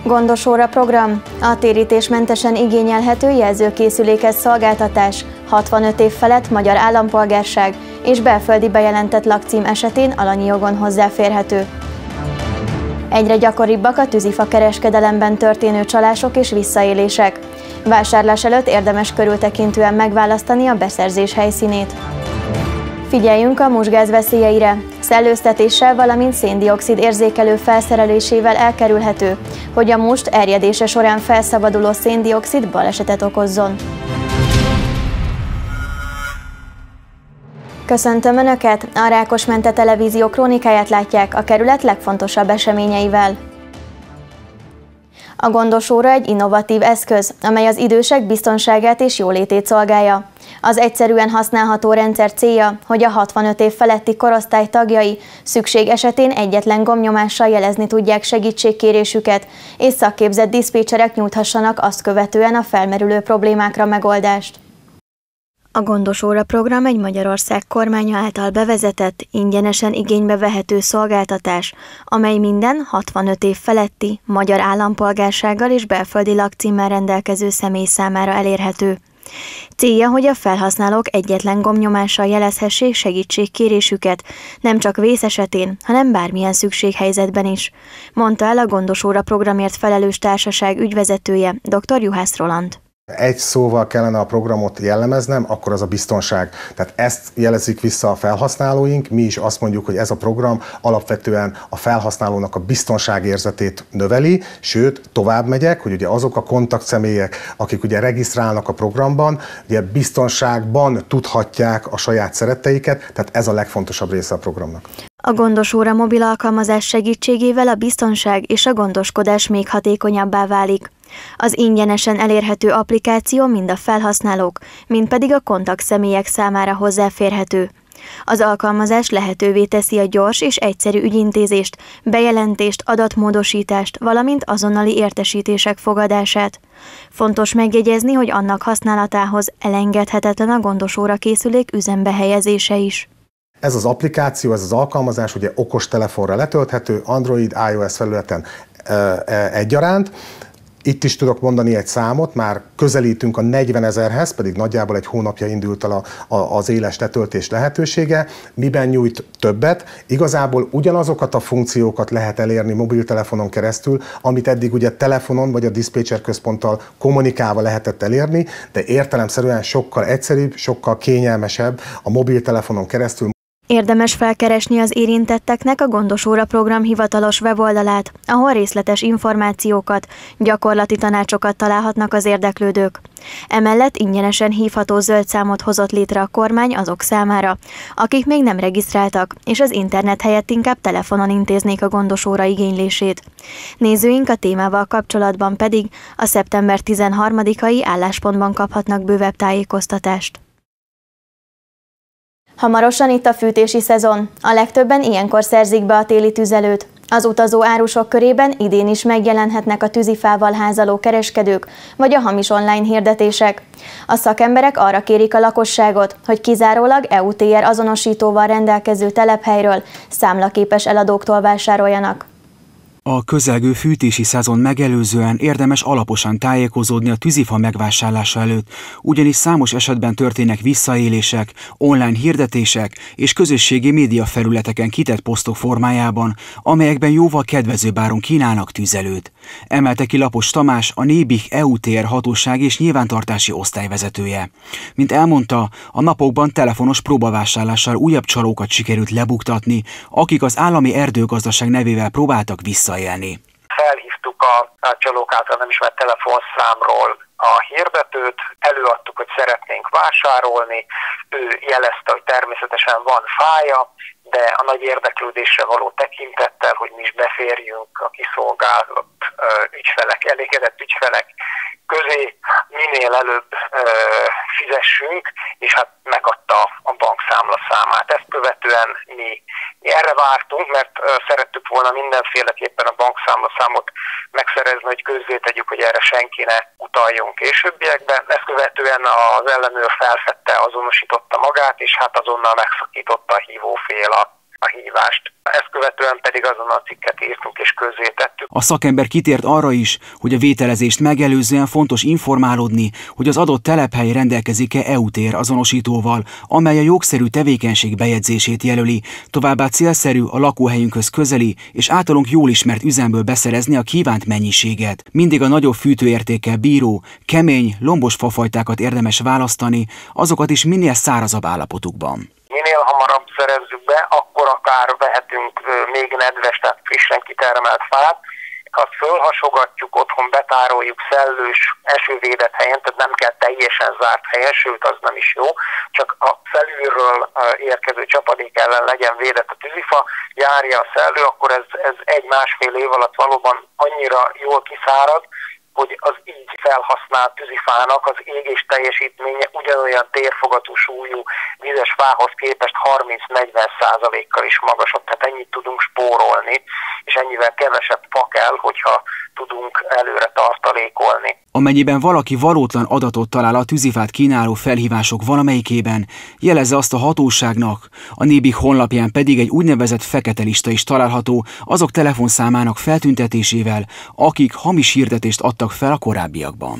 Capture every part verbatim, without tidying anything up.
Gondos óra program, a térítésmentesen igényelhető jelzőkészülékes szolgáltatás, hatvanöt év felett magyar állampolgárság és belföldi bejelentett lakcím esetén alanyi jogon hozzáférhető. Egyre gyakoribbak a tűzifa kereskedelemben történő csalások és visszaélések. Vásárlás előtt érdemes körültekintően megválasztani a beszerzés helyszínét. Figyeljünk a musgáz veszélyeire. Szellőztetéssel, valamint széndioxid érzékelő felszerelésével elkerülhető, hogy a must erjedése során felszabaduló széndioxid balesetet okozzon. Köszöntöm Önöket! A Rákosmente Televízió krónikáját látják a kerület legfontosabb eseményeivel. A gondos óra egy innovatív eszköz, amely az idősek biztonságát és jólétét szolgálja. Az egyszerűen használható rendszer célja, hogy a hatvanöt év feletti korosztály tagjai szükség esetén egyetlen gombnyomással jelezni tudják segítségkérésüket, és szakképzett diszpécserek nyújthassanak azt követően a felmerülő problémákra megoldást. A gondos óra program egy Magyarország kormánya által bevezetett, ingyenesen igénybe vehető szolgáltatás, amely minden hatvanöt év feletti, magyar állampolgársággal és belföldi lakcímmel rendelkező személy számára elérhető. Célja, hogy a felhasználók egyetlen gombnyomással jelezhessék segítségkérésüket, nem csak vész esetén, hanem bármilyen szükséghelyzetben is, mondta el a gondos óra programért felelős társaság ügyvezetője, dr. Juhász Roland. Egy szóval kellene a programot jellemeznem, akkor az a biztonság. Tehát ezt jelezik vissza a felhasználóink, mi is azt mondjuk, hogy ez a program alapvetően a felhasználónak a biztonságérzetét növeli, sőt, tovább megyek, hogy ugye azok a kontaktszemélyek, akik ugye regisztrálnak a programban, ugye biztonságban tudhatják a saját szeretteiket, tehát ez a legfontosabb része a programnak. A gondos óra mobil alkalmazás segítségével a biztonság és a gondoskodás még hatékonyabbá válik. Az ingyenesen elérhető applikáció mind a felhasználók, mind pedig a kontaktszemélyek számára hozzáférhető. Az alkalmazás lehetővé teszi a gyors és egyszerű ügyintézést, bejelentést, adatmódosítást, valamint azonnali értesítések fogadását. Fontos megjegyezni, hogy annak használatához elengedhetetlen a gondos óra készülék üzembe helyezése is. Ez az applikáció, ez az alkalmazás ugye okostelefonra letölthető, Android, iOS felületen e, e, egyaránt. Itt is tudok mondani egy számot, már közelítünk a negyvenezerhez, pedig nagyjából egy hónapja indult el a, a, az éles letöltés lehetősége. Miben nyújt többet? Igazából ugyanazokat a funkciókat lehet elérni mobiltelefonon keresztül, amit eddig ugye telefonon vagy a diszpécser központtal kommunikálva lehetett elérni, de értelemszerűen sokkal egyszerűbb, sokkal kényelmesebb a mobiltelefonon keresztül. Érdemes felkeresni az érintetteknek a gondos óra program hivatalos weboldalát, ahol részletes információkat, gyakorlati tanácsokat találhatnak az érdeklődők. Emellett ingyenesen hívható zöld számot hozott létre a kormány azok számára, akik még nem regisztráltak, és az internet helyett inkább telefonon intéznék a gondos óra igénylését. Nézőink a témával kapcsolatban pedig a szeptember tizenharmadikai álláspontban kaphatnak bővebb tájékoztatást. Hamarosan itt a fűtési szezon. A legtöbben ilyenkor szerzik be a téli tüzelőt. Az utazó árusok körében idén is megjelenhetnek a tűzifával házaló kereskedők, vagy a hamis online hirdetések. A szakemberek arra kérik a lakosságot, hogy kizárólag é u té er azonosítóval rendelkező telephelyről számlaképes eladóktól vásároljanak. A közelgő fűtési szezon megelőzően érdemes alaposan tájékozódni a tűzifa megvásárlása előtt, ugyanis számos esetben történnek visszaélések, online hirdetések és közösségi média felületeken kitett posztok formájában, amelyekben jóval kedvezőbb áron kínálnak tüzelőt. Emelte ki Lapos Tamás, a Nébih é u té er hatóság és nyilvántartási osztályvezetője. Mint elmondta, a napokban telefonos próbavásárlással újabb csalókat sikerült lebuktatni, akik az állami erdőgazdaság nevével próbáltak visszaélni. Felhívtuk a, a csalók által nem ismert telefonszámról a hirdetőt, előadtuk, hogy szeretnénk vásárolni, ő jelezte, hogy természetesen van fája, de a nagy érdeklődésre való tekintettel, hogy mi is beférjünk a kiszolgálott ügyfelek, elégedett ügyfelek közé, minél előbb ö, fizessünk, és hát megadta a bankszámla számát. Ezt követően mi, mi erre vártunk, mert ö, szerettük volna mindenféleképpen a bankszámla számot megszerezni, hogy közzétegyük, hogy erre senki ne utaljon későbbiekben. Ezt követően az ellenőr felfedte, azonosította magát, és hát azonnal megszakította a hívófél a a hívást. Ezt követően pedig azon a cikket írtunk és közzétettük. A szakember kitért arra is, hogy a vételezést megelőzően fontos informálódni, hogy az adott telephely rendelkezik-e é u tér azonosítóval, amely a jogszerű tevékenység bejegyzését jelöli, továbbá célszerű a lakóhelyünkhöz közeli és általunk jól ismert üzemből beszerezni a kívánt mennyiséget. Mindig a nagyobb fűtőértékkel bíró, kemény, lombos fafajtákat érdemes választani, azokat is minél szárazabb állapotukban. Minél hamarabb szerezzük be, akkor akár vehetünk még nedves, tehát frissen kitermelt fát. Ha fölhasogatjuk, otthon betároljuk szellős, esővédett helyen, tehát nem kell teljesen zárt helyen, sőt az nem is jó, csak a felülről érkező csapadék ellen legyen védett a tűzifa, járja a szellő, akkor ez, ez egy-másfél év alatt valóban annyira jól kiszárad, hogy az így felhasznált tűzifának az égés teljesítménye ugyanolyan térfogatú súlyú vizes fához képest harminc-negyven százalékkal is magasabb, tehát ennyit tudunk spórolni, és ennyivel kevesebb fa kell, hogyha tudunk előre tartalékolni. Amennyiben valaki valótlan adatot talál a tűzifát kínáló felhívások valamelyikében, jelezze azt a hatóságnak, a Nébik honlapján pedig egy úgynevezett fekete lista is található azok telefonszámának feltüntetésével, akik hamis hirdetést adtak fel a korábbiakban.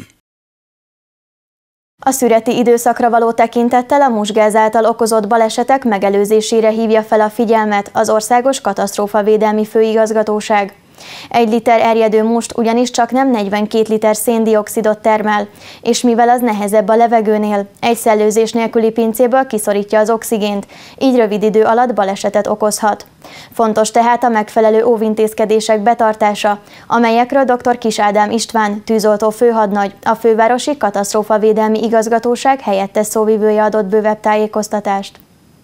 A szüreti időszakra való tekintettel a musgáz által okozott balesetek megelőzésére hívja fel a figyelmet az Országos Katasztrófavédelmi Főigazgatóság. Egy liter erjedő must ugyanis csak nem negyvenkét liter széndioxidot termel, és mivel az nehezebb a levegőnél, egy szellőzés nélküli pincéből kiszorítja az oxigént, így rövid idő alatt balesetet okozhat. Fontos tehát a megfelelő óvintézkedések betartása, amelyekről dr. Kiss Ádám István, tűzoltó főhadnagy, a Fővárosi Katasztrófavédelmi Igazgatóság helyettes szóvivője adott bővebb tájékoztatást.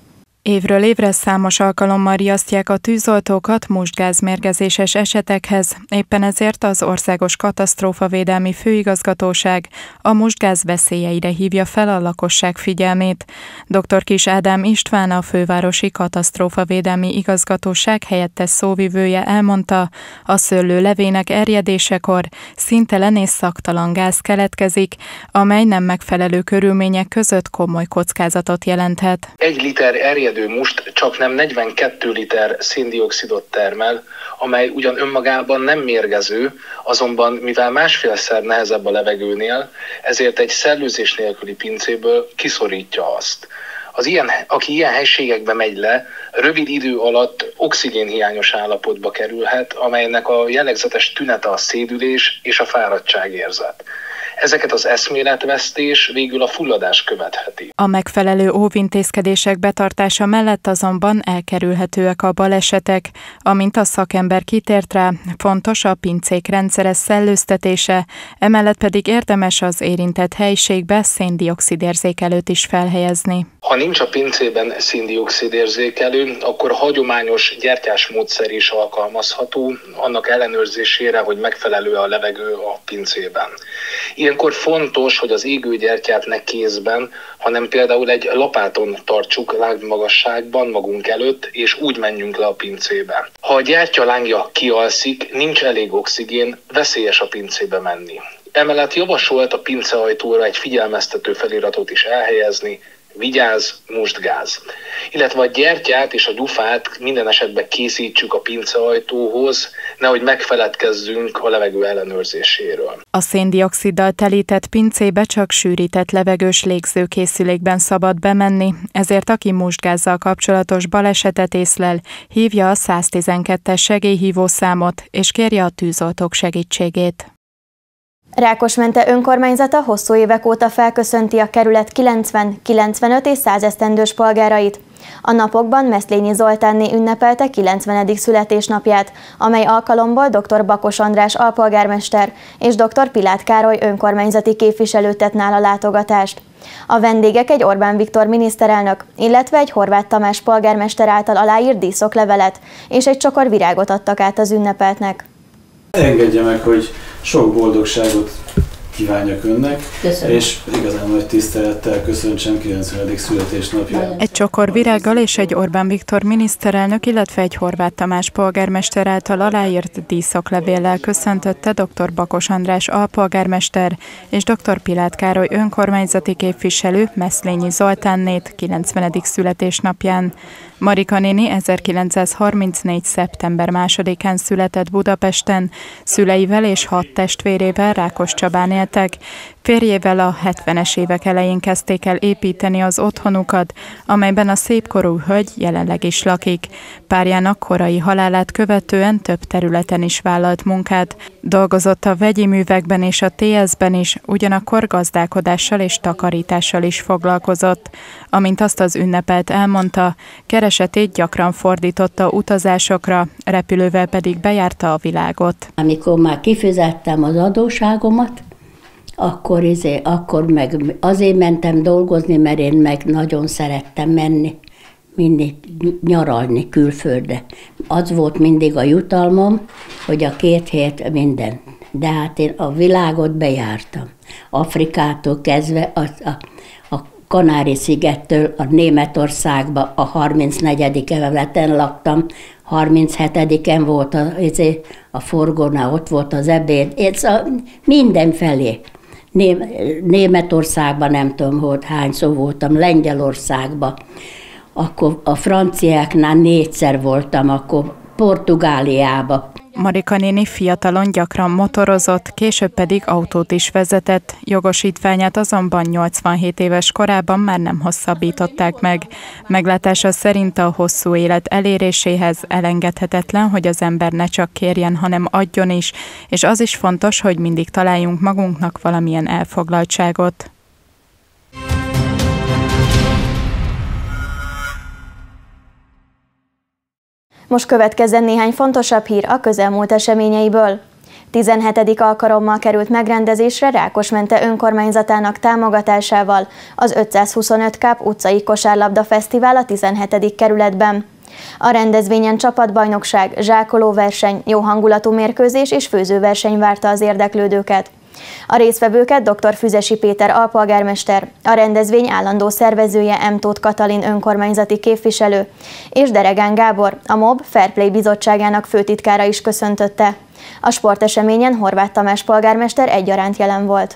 Évről évre számos alkalommal riasztják a tűzoltókat mustgázmérgezéses esetekhez, éppen ezért az Országos Katasztrófavédelmi Főigazgatóság a mustgáz veszélyeire hívja fel a lakosság figyelmét. dr. Kiss Ádám István, a Fővárosi Katasztrófavédelmi Igazgatóság helyettes szóvivője elmondta, a szőlő levének erjedésekor színtelen és szaktalan gáz keletkezik, amely nem megfelelő körülmények között komoly kockázatot jelenthet. Egy liter erjedő must csak nem negyvenkét liter széndioxidot termel, amely ugyan önmagában nem mérgező, azonban mivel másfélszer nehezebb a levegőnél, ezért egy szellőzés nélküli pincéből kiszorítja azt. Az ilyen, aki ilyen helységekbe megy le, rövid idő alatt oxigénhiányos állapotba kerülhet, amelynek a jellegzetes tünete a szédülés és a fáradtságérzet. Ezeket az eszméletvesztés végül a fulladás követheti. A megfelelő óvintézkedések betartása mellett azonban elkerülhetőek a balesetek. Amint a szakember kitért rá, fontos a pincék rendszeres szellőztetése, emellett pedig érdemes az érintett helyiségbe széndioxidérzékelőt is felhelyezni. Ha nincs a pincében széndioxidérzékelő, akkor a hagyományos gyertyás módszer is alkalmazható, annak ellenőrzésére, hogy megfelelő a levegő a pincében. Ilyenkor fontos, hogy az égőgyertyát ne kézben, hanem például egy lapáton tartsuk lángmagasságban magunk előtt, és úgy menjünk le a pincébe. Ha a gyertya lángja kialszik, nincs elég oxigén, veszélyes a pincébe menni. Emellett javasolt a pinceajtóra egy figyelmeztető feliratot is elhelyezni, vigyázz, mustgáz. Illetve a gyertyát és a gyufát minden esetben készítsük a pinceajtóhoz, nehogy megfeledkezzünk a levegő ellenőrzéséről. A széndioxiddal telített pincébe csak sűrített levegős légzőkészülékben szabad bemenni, ezért aki mustgázzal kapcsolatos balesetet észlel, hívja a száztizenkettes segélyhívó számot, és kérje a tűzoltók segítségét. Rákosmente önkormányzata hosszú évek óta felköszönti a kerület kilencven, kilencvenöt és száz esztendős polgárait. A napokban Meszlényi Zoltánné ünnepelte kilencvenedik születésnapját, amely alkalomból dr. Bakos András alpolgármester és dr. Pilát Károly önkormányzati képviselő tett nála látogatást. A vendégek egy Orbán Viktor miniszterelnök, illetve egy Horváth Tamás polgármester által aláírt díszoklevelet és egy csokor virágot adtak át az ünnepeltnek. Engedje meg, hogy sok boldogságot kívánjak önnek. Köszönöm. És igazán nagy tisztelettel köszöntsem kilencvenedik születésnapját. Egy csokor virággal és egy Orbán Viktor miniszterelnök, illetve egy Horváth Tamás polgármester által aláírt díszoklevéllel köszöntötte dr. Bakos András alpolgármester és dr. Pilát Károly önkormányzati képviselő Meszlényi Zoltánnét kilencvenedik születésnapján. Marika néni ezerkilencszázharmincnégy. szeptember másodikán született Budapesten, szüleivel és hat testvérével Rákoscsabán éltek. Férjével a hetvenes évek elején kezdték el építeni az otthonukat, amelyben a szépkorú hölgy jelenleg is lakik. Párjának korai halálát követően több területen is vállalt munkát. Dolgozott a vegyi művekben és a té es-ben is, ugyanakkor gazdálkodással és takarítással is foglalkozott. Amint azt az ünnepelt elmondta, keresetét gyakran fordította utazásokra, repülővel pedig bejárta a világot. Amikor már kifizettem az adósságomat, akkor, izé, akkor meg azért mentem dolgozni, mert én meg nagyon szerettem menni, mindig nyaralni külföldre. Az volt mindig a jutalmam, hogy a két hét minden. De hát én a világot bejártam. Afrikától kezdve a, a, a Kanári-szigettől a Németországba a harmincnegyedik emeleten laktam, harminchetediken volt a, a forgónál, ott volt az ebéd, ez a, mindenfelé. Németországban nem tudom, hogy hányszor voltam, Lengyelországban, akkor a franciáknál négyszer voltam, akkor Portugáliában. Marika néni fiatalon gyakran motorozott, később pedig autót is vezetett, jogosítványát azonban nyolcvanhét éves korában már nem hosszabbították meg. Meglátása szerint a hosszú élet eléréséhez elengedhetetlen, hogy az ember ne csak kérjen, hanem adjon is, és az is fontos, hogy mindig találjunk magunknak valamilyen elfoglaltságot. Most következzen néhány fontosabb hír a közelmúlt eseményeiből. tizenhetedik alkalommal került megrendezésre Rákosmente önkormányzatának támogatásával az ötszázhuszonöt Cup utcai kosárlabda fesztivál a tizenhetedik kerületben. A rendezvényen csapatbajnokság, zsákolóverseny, jó hangulatú mérkőzés és főzőverseny várta az érdeklődőket. A résztvevőket dr. Füzesi Péter alpolgármester, a rendezvény állandó szervezője M. Tóth Katalin önkormányzati képviselő és Deregán Gábor, a MOB Fairplay bizottságának főtitkára is köszöntötte. A sporteseményen Horváth Tamás polgármester egyaránt jelen volt.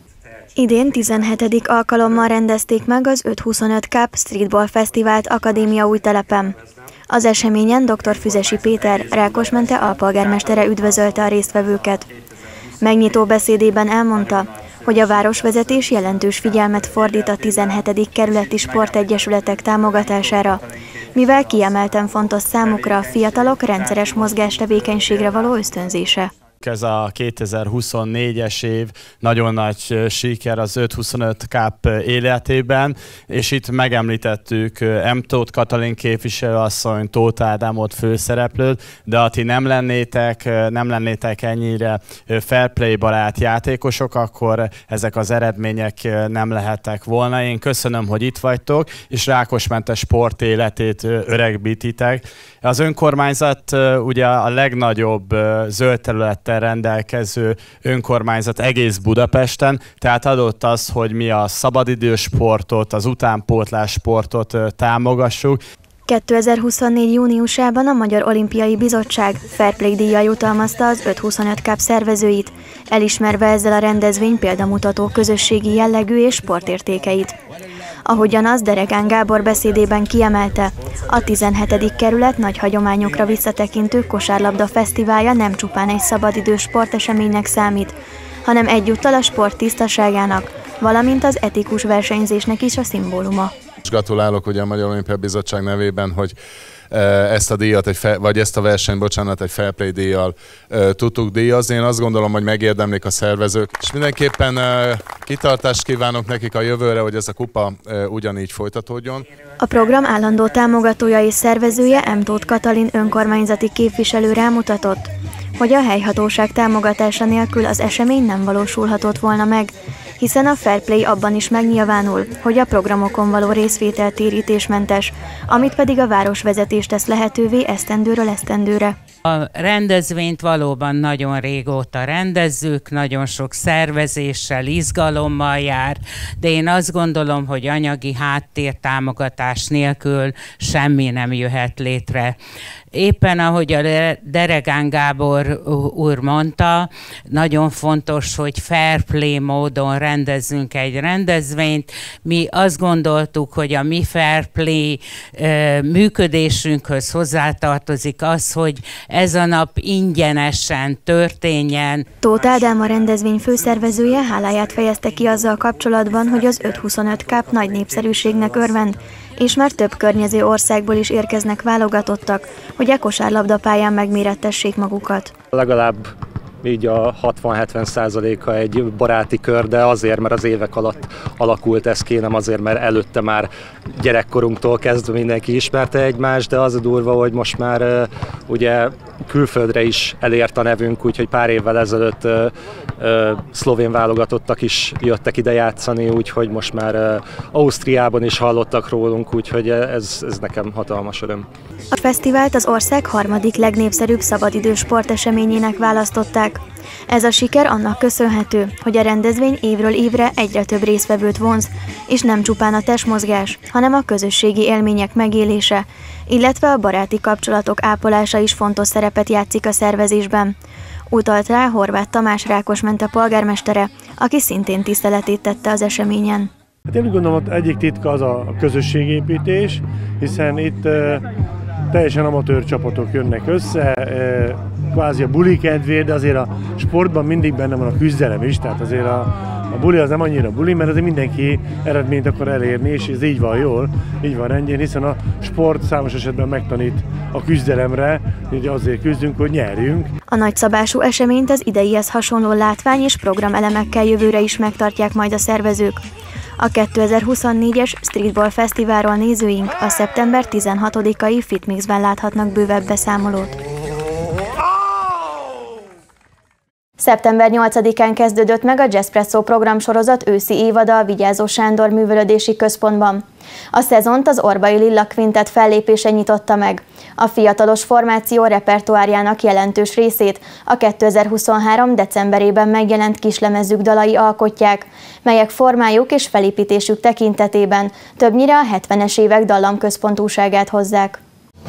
Idén tizenhetedik alkalommal rendezték meg az ötszázhuszonöt Cup Streetball Fesztivált Akadémia Újtelepen. Az eseményen dr. Füzesi Péter, Rákosmente alpolgármestere üdvözölte a résztvevőket. Megnyitó beszédében elmondta, hogy a városvezetés jelentős figyelmet fordít a tizenhetedik kerületi sportegyesületek támogatására, mivel kiemelten fontos számukra a fiatalok rendszeres mozgástevékenységre való ösztönzése. Ez a kétezer-huszonnégyes év nagyon nagy siker az ötszázhuszonöt Cup életében, és itt megemlítettük M. Tóth Katalin képviselőasszony, Tóth Ádámot főszereplőt, de ha ti nem lennétek, nem lennétek ennyire fair play barát játékosok, akkor ezek az eredmények nem lehettek volna. Én köszönöm, hogy itt vagytok, és Rákosmente sport életét öregbítitek. Az önkormányzat ugye a legnagyobb zöld terület rendelkező önkormányzat egész Budapesten, tehát adott az, hogy mi a szabadidős sportot, az utánpótlás sportot támogassuk. kétezer-huszonnégy júniusában a Magyar Olimpiai Bizottság Fairplay díjjal jutalmazta az ötszázhuszonöt Cup szervezőit, elismerve ezzel a rendezvény példamutató közösségi jellegű és sportértékeit. Ahogyan az Deregán Gábor beszédében kiemelte, a tizenhetedik kerület nagy hagyományokra visszatekintő kosárlabda fesztiválja nem csupán egy szabadidős sporteseménynek számít, hanem egyúttal a sport tisztaságának, valamint az etikus versenyzésnek is a szimbóluma. Gratulálok ugye a Magyar Olimpiai Bizottság nevében, hogy ezt a díjat, egy fe, vagy ezt a versenyt, bocsánat, egy fair play díjjal uh, tudtuk díjazni. Én azt gondolom, hogy megérdemlik a szervezők, és mindenképpen uh, kitartást kívánok nekik a jövőre, hogy ez a kupa uh, ugyanígy folytatódjon. A program állandó támogatója és szervezője M. Tóth Katalin önkormányzati képviselő rámutatott, hogy a helyhatóság támogatása nélkül az esemény nem valósulhatott volna meg, hiszen a fair play abban is megnyilvánul, hogy a programokon való részvétel térítésmentes, amit pedig a városvezetés tesz lehetővé esztendőről esztendőre. A rendezvényt valóban nagyon régóta rendezzük, nagyon sok szervezéssel, izgalommal jár, de én azt gondolom, hogy anyagi háttértámogatás nélkül semmi nem jöhet létre. Éppen ahogy a Deregán Gábor úr mondta, nagyon fontos, hogy fair play módon rendezzünk egy rendezvényt. Mi azt gondoltuk, hogy a mi fair play működésünkhöz hozzátartozik az, hogy ez a nap ingyenesen történjen. Tóth Ádám, a rendezvény főszervezője háláját fejezte ki azzal kapcsolatban, hogy az öt huszonöt Cup nagy népszerűségnek örvend, és már több környező országból is érkeznek válogatottak, hogy a kosárlabdapályán megmérettessék magukat. Legalább így a hatvan-hetven százaléka egy baráti kör, de azért, mert az évek alatt alakult ez ki, nem azért, mert előtte már gyerekkorunktól kezdve mindenki ismerte egymást, de az a durva, hogy most már uh, ugye külföldre is elért a nevünk, úgyhogy pár évvel ezelőtt uh, uh, szlovén válogatottak is jöttek ide játszani, úgyhogy most már uh, Ausztriában is hallottak rólunk, úgyhogy ez, ez nekem hatalmas öröm. A fesztivált az ország harmadik legnépszerűbb szabadidős sporteseményének választották. Ez a siker annak köszönhető, hogy a rendezvény évről évre egyre több résztvevőt vonz, és nem csupán a testmozgás, hanem a közösségi élmények megélése, illetve a baráti kapcsolatok ápolása is fontos szerepet játszik a szervezésben. Utalt rá Horváth Tamás Rákosmente polgármestere, aki szintén tiszteletét tette az eseményen. Hát én úgy gondolom, hogy egyik titka az a közösségépítés, hiszen itt e, teljesen amatőr csapatok jönnek össze, e, kvázi a buli kedvéért, de azért a sportban mindig benne van a küzdelem is, tehát azért a, a buli az nem annyira buli, mert azért mindenki eredményt akar elérni, és ez így van jól, így van rendjén, hiszen a sport számos esetben megtanít a küzdelemre, így azért küzdünk, hogy nyerjünk. A nagyszabású eseményt az ideihez hasonló látvány és programelemekkel jövőre is megtartják majd a szervezők. A kétezer-huszonnégyes Streetball Fesztiválról nézőink a szeptember tizenhatodikai Fitmixben láthatnak bővebb beszámolót. szeptember nyolcadikán kezdődött meg a Jazzpresso programsorozat őszi évada a Vigyázó Sándor Művelődési Központban. A szezont az Orbai Lilla Quintet fellépése nyitotta meg. A fiatalos formáció repertoárjának jelentős részét a kétezer-huszonhárom decemberében megjelent kislemezük dalai alkotják, melyek formájuk és felépítésük tekintetében többnyire a hetvenes évek dallamközpontúságát hozzák.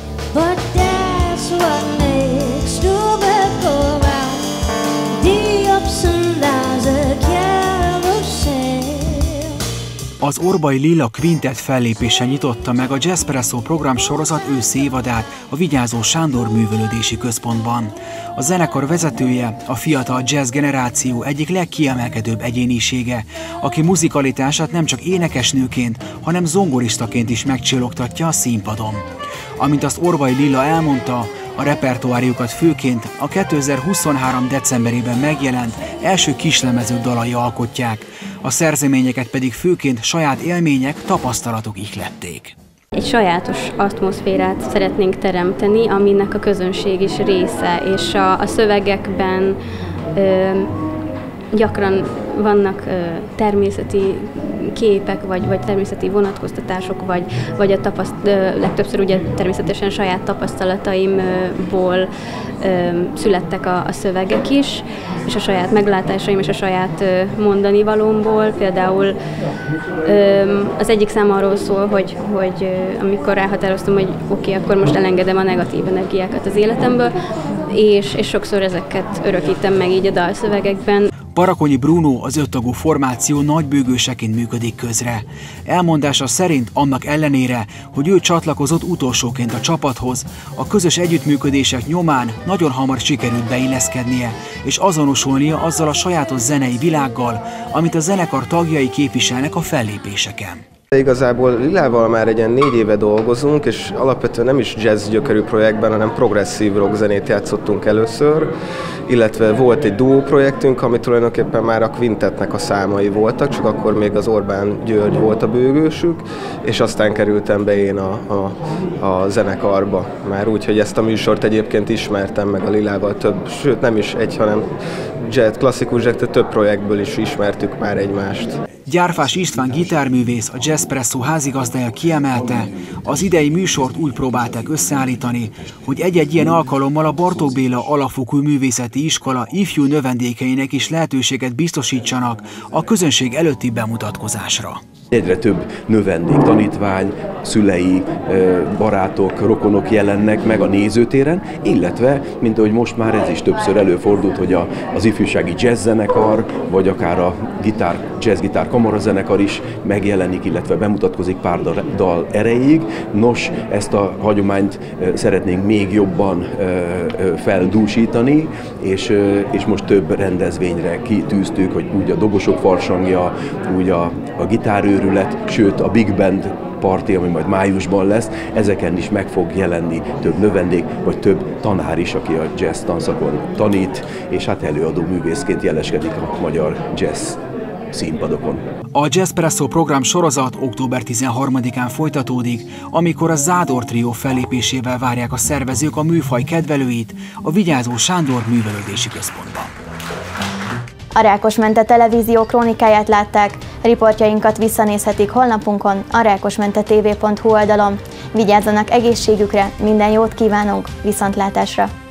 Az Orbai Lilla Quintet fellépése nyitotta meg a Jazzpresso programsorozat őszi évadát a Vigyázó Sándor Művelődési Központban. A zenekar vezetője a fiatal jazz generáció egyik legkiemelkedőbb egyénisége, aki muzikalitását nem csak énekesnőként, hanem zongoristaként is megcsillogtatja a színpadon. Amint azt Orbai Lilla elmondta, a repertoárjukat főként a kétezer-huszonhárom decemberében megjelent első kislemezük dalai alkotják, a szerzeményeket pedig főként saját élmények, tapasztalatok ihlették. Egy sajátos atmoszférát szeretnénk teremteni, aminek a közönség is része, és a, a szövegekben ö, gyakran vannak ö, természeti képek, vagy, vagy természeti vonatkoztatások, vagy, vagy a tapaszt, ö, legtöbbször ugye természetesen saját tapasztalataimból ö, születtek a, a szövegek is, és a saját meglátásaim és a saját ö, mondani valómból. Például ö, az egyik szám arról szól, hogy, hogy ö, amikor elhatároztam, hogy oké, okay, akkor most elengedem a negatív energiákat az életemből, és, és sokszor ezeket örökítem meg így a dalszövegekben. Parakonyi Bruno az öttagú formáció nagybőgőseként működik közre. Elmondása szerint annak ellenére, hogy ő csatlakozott utolsóként a csapathoz, a közös együttműködések nyomán nagyon hamar sikerült beilleszkednie, és azonosulnia azzal a sajátos zenei világgal, amit a zenekar tagjai képviselnek a fellépéseken. Igazából Lilával már egy ilyen négy éve dolgozunk, és alapvetően nem is jazz gyökerű projektben, hanem progresszív rock zenét játszottunk először, illetve volt egy duó projektünk, ami tulajdonképpen már a Quintetnek a számai voltak, csak akkor még az Orbán György volt a bőgősük, és aztán kerültem be én a, a, a zenekarba. Már úgy, hogy ezt a műsort egyébként ismertem meg a Lilával több, sőt nem is egy, hanem jazz, klasszikus jazz, több projektből is ismertük már egymást. Gyárfás István gitárművész, a Jazzpresso házigazdája kiemelte, az idei műsort úgy próbálták összeállítani, hogy egy-egy ilyen alkalommal a Bartók Béla Alapfokú Művészeti Iskola ifjú növendékeinek is lehetőséget biztosítsanak a közönség előtti bemutatkozásra. Egyre több növendék, tanítvány, szülei, barátok, rokonok jelennek meg a nézőtéren, illetve, mint ahogy most már ez is többször előfordult, hogy a, az ifjúsági jazzzenekar, vagy akár a gitár, jazzgitár kamarazenekar is megjelenik, illetve bemutatkozik pár dal erejéig. Nos, ezt a hagyományt szeretnénk még jobban feldúsítani, és, és most több rendezvényre kitűztük, hogy úgy a Dobosok farsangja, úgy a, a gitárőrület, sőt a Big Band parti, ami majd májusban lesz, ezeken is meg fog jelenni több növendék, vagy több tanár is, aki a jazz tanszakon tanít, és hát előadó művészként jeleskedik a magyar jazz színpadokon. A Jazzpresso program sorozat október tizenharmadikán folytatódik, amikor a Zádor Trió fellépésével várják a szervezők a műfaj kedvelőit a Vigyázó Sándor Művelődési Központban. A Rákosmente televízió krónikáját látták, riportjainkat visszanézhetik honlapunkon, a rákosmentetv pont hu oldalon. Vigyázzanak egészségükre, minden jót kívánunk, viszontlátásra!